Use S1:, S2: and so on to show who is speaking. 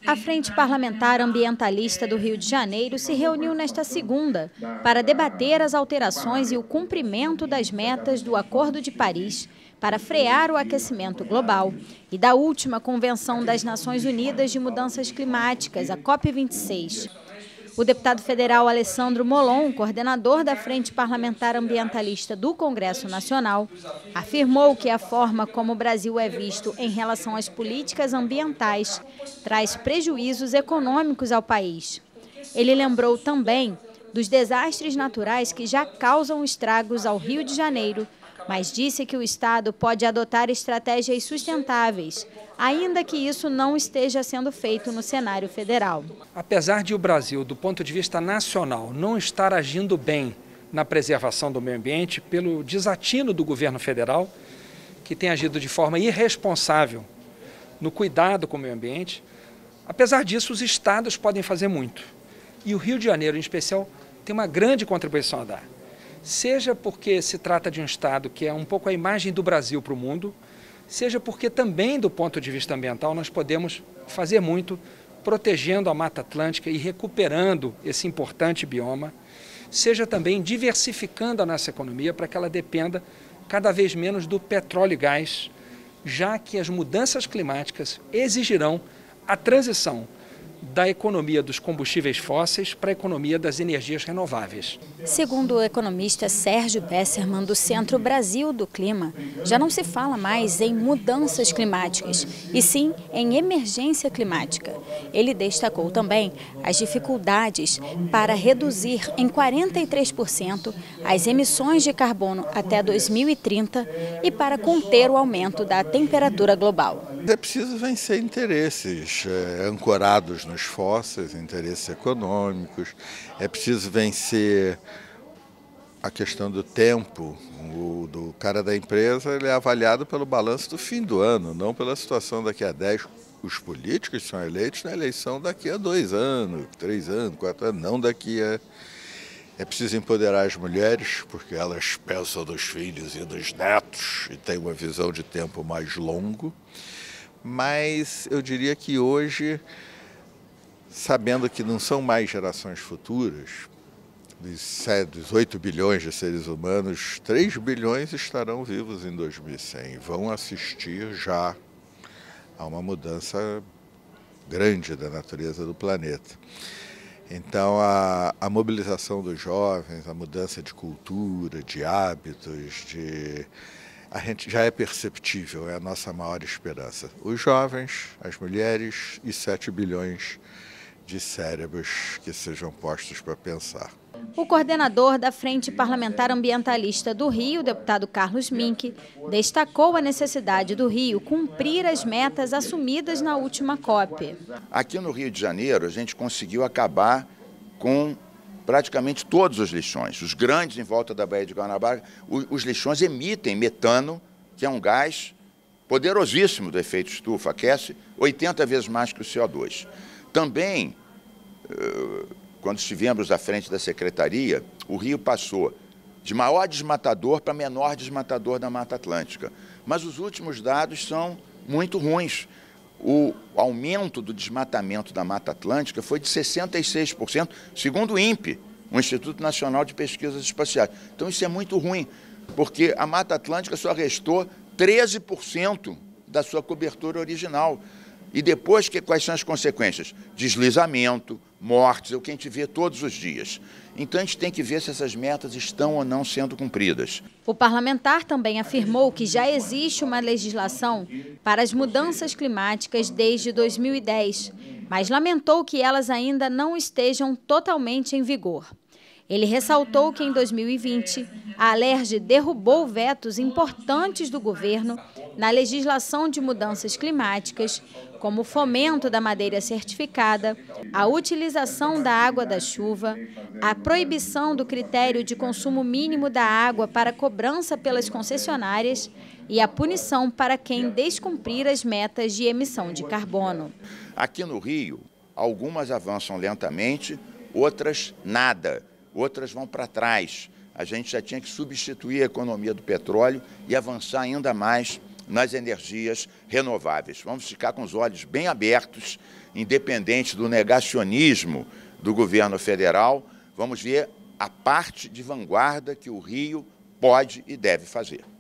S1: A Frente Parlamentar Ambientalista do Rio de Janeiro se reuniu nesta segunda para debater as alterações e o cumprimento das metas do Acordo de Paris para frear o aquecimento global e da última Convenção das Nações Unidas de Mudanças Climáticas, a COP26. O deputado federal Alessandro Molon, coordenador da Frente Parlamentar Ambientalista do Congresso Nacional, afirmou que a forma como o Brasil é visto em relação às políticas ambientais traz prejuízos econômicos ao país. Ele lembrou também dos desastres naturais que já causam estragos ao Rio de Janeiro, mas disse que o Estado pode adotar estratégias sustentáveis, ainda que isso não esteja sendo feito no cenário federal.
S2: Apesar de o Brasil, do ponto de vista nacional, não estar agindo bem na preservação do meio ambiente pelo desatino do governo federal, que tem agido de forma irresponsável no cuidado com o meio ambiente, apesar disso, os estados podem fazer muito. E o Rio de Janeiro, em especial, tem uma grande contribuição a dar. Seja porque se trata de um estado que é um pouco a imagem do Brasil para o mundo, seja porque também do ponto de vista ambiental nós podemos fazer muito protegendo a Mata Atlântica e recuperando esse importante bioma, seja também diversificando a nossa economia para que ela dependa cada vez menos do petróleo e gás, já que as mudanças climáticas exigirão a transição da economia dos combustíveis fósseis para a economia das energias renováveis.
S1: Segundo o economista Sérgio Besserman, do Centro Brasil do Clima, já não se fala mais em mudanças climáticas, e sim em emergência climática. Ele destacou também as dificuldades para reduzir em 43% as emissões de carbono até 2030 e para conter o aumento da temperatura global.
S3: É preciso vencer interesses ancorados nos fósseis, interesses econômicos. É preciso vencer a questão do tempo. Do cara da empresa, ele é avaliado pelo balanço do fim do ano, não pela situação daqui a 10. Os políticos são eleitos na eleição daqui a 2 anos, 3 anos, 4 anos, não daqui a... É preciso empoderar as mulheres, porque elas pensam nos filhos e nos netos e têm uma visão de tempo mais longo. Mas eu diria que hoje, sabendo que não são mais gerações futuras, dos 8 bilhões de seres humanos, 3 bilhões estarão vivos em 2100 e vão assistir já a uma mudança grande da natureza do planeta. Então, a mobilização dos jovens, a mudança de cultura, de hábitos, a gente já é perceptível, é a nossa maior esperança. Os jovens, as mulheres e 7 bilhões de cérebros que sejam postos para pensar.
S1: O coordenador da Frente Parlamentar Ambientalista do Rio, deputado Carlos Mink, destacou a necessidade do Rio cumprir as metas assumidas na última COP.
S4: Aqui no Rio de Janeiro, a gente conseguiu acabar com praticamente todos os lixões. Os grandes em volta da Baía de Guanabara, os lixões emitem metano, que é um gás poderosíssimo do efeito estufa, aquece 80 vezes mais que o CO2. Também, quando estivemos à frente da Secretaria, o Rio passou de maior desmatador para menor desmatador da Mata Atlântica. Mas os últimos dados são muito ruins. O aumento do desmatamento da Mata Atlântica foi de 66%, segundo o INPE, o Instituto Nacional de Pesquisas Espaciais. Então isso é muito ruim, porque a Mata Atlântica só restou 13% da sua cobertura original. E depois, quais são as consequências? Deslizamento, mortes, é o que a gente vê todos os dias. Então, a gente tem que ver se essas metas estão ou não sendo cumpridas.
S1: O parlamentar também afirmou que já existe uma legislação para as mudanças climáticas desde 2010, mas lamentou que elas ainda não estejam totalmente em vigor. Ele ressaltou que em 2020, a Alerj derrubou vetos importantes do governo na legislação de mudanças climáticas, como o fomento da madeira certificada, a utilização da água da chuva, a proibição do critério de consumo mínimo da água para cobrança pelas concessionárias e a punição para quem descumprir as metas de emissão de carbono.
S4: Aqui no Rio, algumas avançam lentamente, outras nada. Outras vão para trás. A gente já tinha que substituir a economia do petróleo e avançar ainda mais nas energias renováveis. Vamos ficar com os olhos bem abertos, independente do negacionismo do governo federal. Vamos ver a parte de vanguarda que o Rio pode e deve fazer.